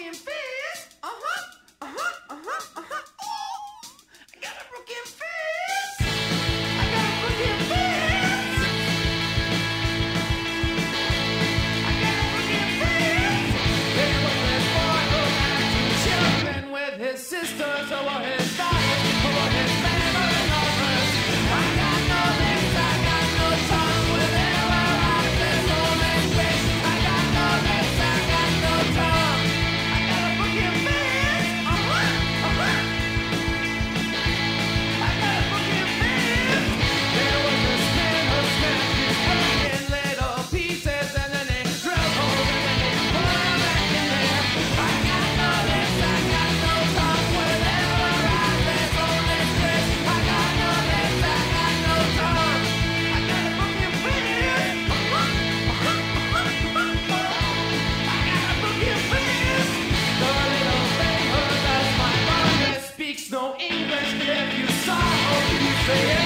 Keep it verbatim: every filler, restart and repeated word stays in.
broken fist. Uh-huh, uh-huh, uh-huh, uh-huh. Ooh, I got a broken fist. I got a broken fist. I got a broken fist. There was this boy who had two children with his sisters who were his daughters, who were his family lovers. I got no legs, I got no tongue, with ever eyes and only face. I got no legs, I got no tongue. I got a broken fist. Uh-huh, uh-huh. I got a broken fist. There was this man who smashed his brain in little pieces, and then they drilled holes and then they put him back in there. I got no legs, I got no tongue, with ever eyes and only face. I got no legs, I got no tongue. I got a broken fist. Uh-huh, uh-huh, uh-huh, uh-huh. I got a broken fist. The little thing who does my mother speaks no English. If you saw her, you say